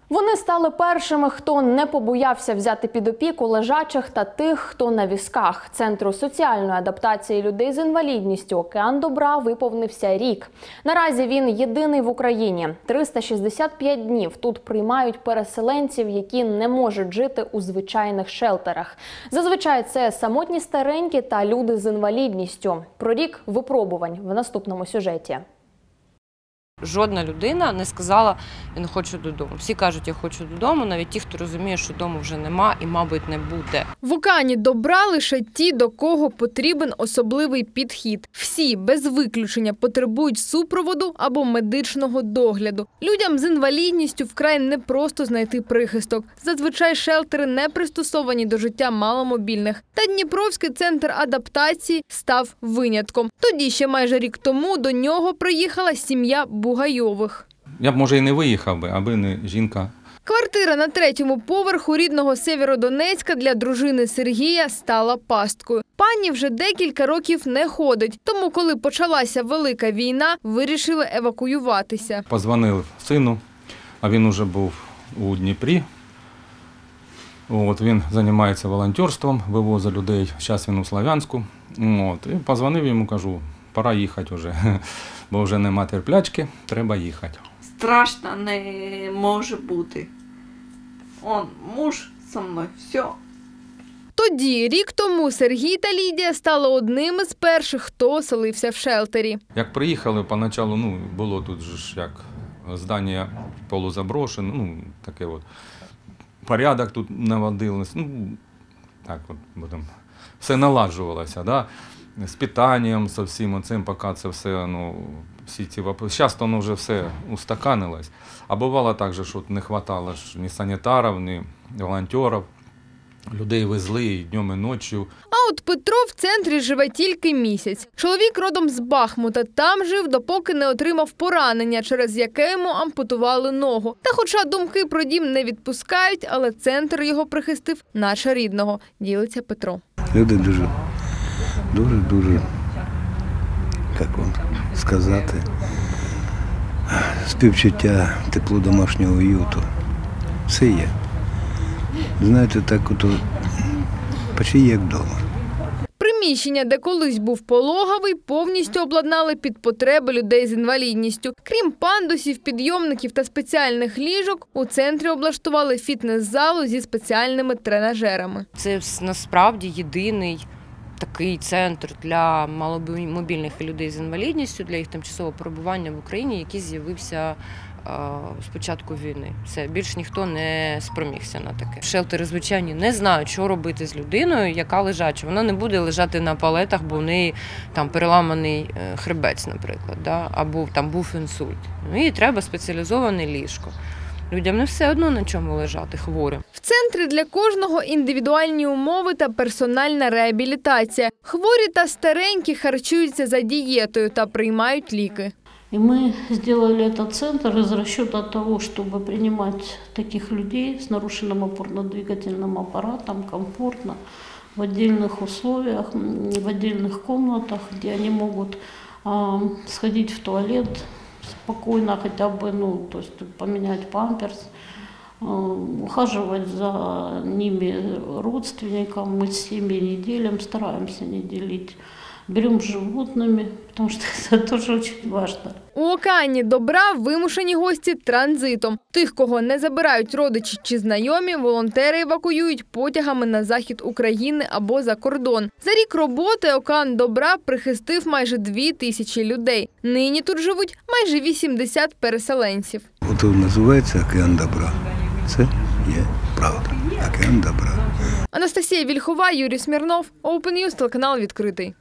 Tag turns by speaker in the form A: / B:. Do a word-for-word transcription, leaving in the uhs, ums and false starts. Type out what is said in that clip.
A: Вони стали першими, хто не побоявся взяти під опіку лежачих та тих, хто на візках. Центру соціальної адаптації людей з інвалідністю «Океан добра» виповнився рік. Наразі він єдиний в Україні. триста шістдесят п'ять днів тут приймають переселенців, які не можуть жити у звичайних шелтерах. Зазвичай це самотні старенькі та люди з інвалідністю. Про рік випробувань в наступному сюжеті.
B: Жодна людина не сказала, я не хочу додому. Всі кажуть, я хочу додому, навіть ті, хто розуміє, що дому вже нема і, мабуть, не буде.
C: В «Океані добра» лише ті, до кого потрібен особливий підхід. Всі, без виключення, потребують супроводу або медичного догляду. Людям з інвалідністю вкрай непросто знайти прихисток. Зазвичай шелтери не пристосовані до життя маломобільних. Та Дніпровський центр адаптації став винятком. Тоді, ще майже рік тому, до нього приїхала сім'я Бугайових.
D: Я б, може, і не виїхав би, аби не жінка.
C: Квартира на третьому поверху рідного Сєвєродонецька для дружини Сергія стала пасткою. Пані вже декілька років не ходить, тому коли почалася велика війна, вирішили евакуюватися.
D: Позвонив сину, а він уже був у Дніпрі. От, він займається волонтерством, вивозить людей, зараз він у Слов'янську. От, і позвонив йому, кажу, пора їхати вже, бо вже нема терплячки, треба їхати.
E: Страшно не може бути. Он муж зі мною, все.
C: Тоді, рік тому, Сергій та Лідія стали одним із перших, хто оселився в шелтері.
D: Як приїхали, поначалу, ну, було тут ж як здання полузаброшене, ну, таке от, порядок тут наводилось, ну, так от, будемо, все наладжувалося, да? З питанням, з всім цим, поки це все, ну, всі ці вопроси. Зараз воно вже все устаканилось. А бувало так, що не вистачало ні санітарів, ні волонтерів. Людей везли і днем, і ночі.
C: А от Петро в центрі живе тільки місяць. Чоловік родом з Бахмута. Там жив, допоки не отримав поранення, через яке йому ампутували ногу. Та хоча думки про дім не відпускають, але центр його прихистив наче рідного, ділиться Петро.
F: Люди дуже, дуже-дуже, як вам сказати, співчуття, тепло домашнього уюту. Все є. Знаєте, так от, почти як вдома.
C: Приміщення, де колись був пологовий, повністю обладнали під потреби людей з інвалідністю. Крім пандусів, підйомників та спеціальних ліжок, у центрі облаштували фітнес-залу зі спеціальними тренажерами.
B: Це насправді єдиний такий центр для маломобільних людей з інвалідністю, для їх тимчасового перебування в Україні, який з'явився з початку війни. Це більш ніхто не спромігся на таке. Шелтери, звичайно, не знають, що робити з людиною, яка лежача. Вона не буде лежати на палетах, бо в неї там переламаний хребець, наприклад, да? Або там був інсульт. Їй треба спеціалізоване ліжко. Людям не все одно на чому лежати хворим.
C: В центрі для кожного індивідуальні умови та персональна реабілітація. Хворі та старенькі харчуються за дієтою та приймають ліки.
G: И мы сделали этот центр из расчета того, чтобы принимать таких людей с нарушенным опорно-двигательным аппаратом комфортно, в отдельных условиях, в отдельных комнатах, где они могут а, сходить в туалет спокойно, хотя бы, ну, то есть поменять памперс, а, ухаживать за ними родственникам. Мы с семьей не делим, стараемся не делить. Берем животными, потому что это тоже очень важно.
C: У «Океані добра» вимушені гості транзитом. Тих, кого не забирають родичі чи знайомі, волонтери евакуюють потягами на захід України або за кордон. За рік роботи «Океан добра» прихистив майже дві тисячі людей. Нині тут живуть майже вісімдесят переселенців.
F: От називається «Океан добра». Це є правда. «Океан добра».
C: Анастасія Вільхова, Юрій Смірнов, Open News, телеканал «Відкритий».